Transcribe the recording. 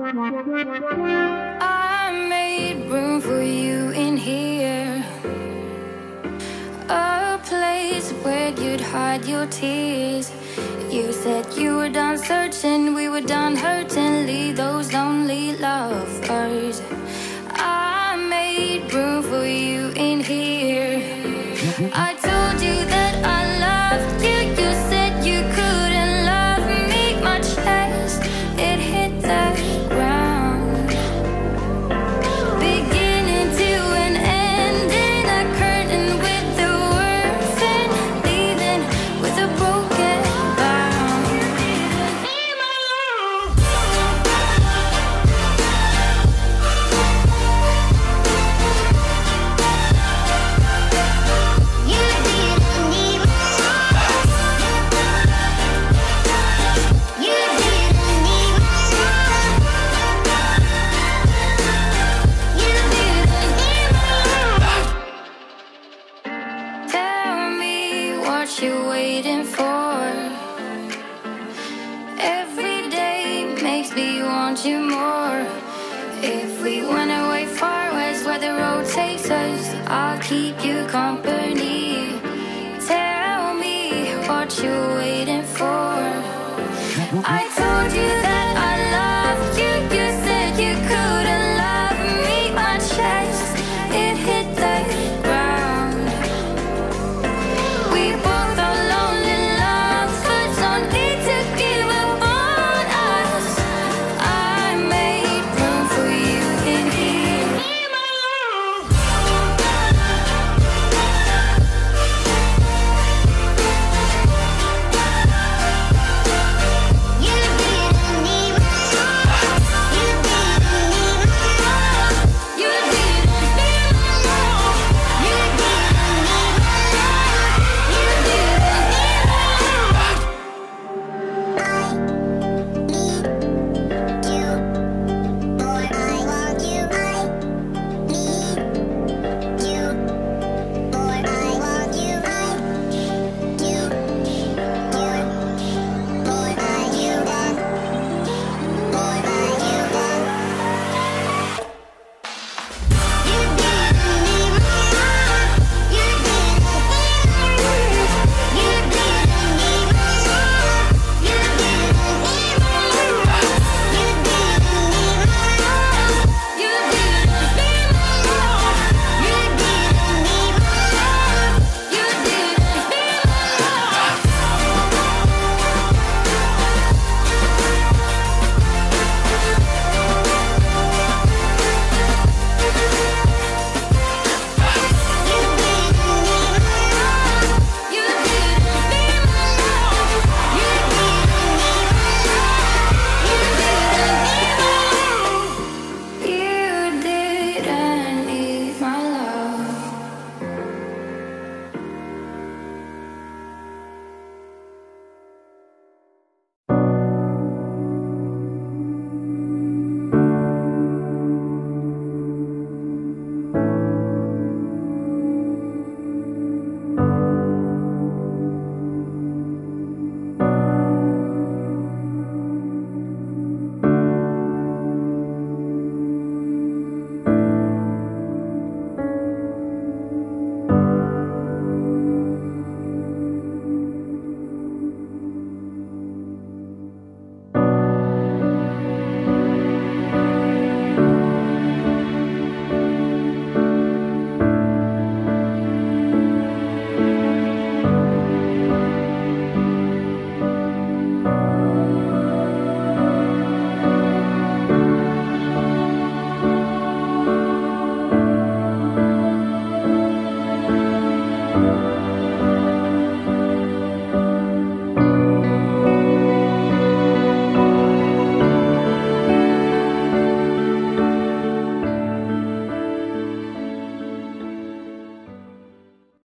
I made room for you in here, a place where you'd hide your tears. You said you were done searching, we were done hurting. Leave those lonely lovers. I made room for you in here. I told you that I loved you. You said you couldn't love me. My chest, it hit the ground. Beginning to an ending, a curtain with the words and leaving with a broken bound. You didn't need my love. You didn't need my love. You didn't need my love. Tell me what you're waiting for. Every day makes me want you more. If we went away far west where the road takes us, I'll keep you company. Tell me what you're waiting for. I told you that I loved you. You said you couldn't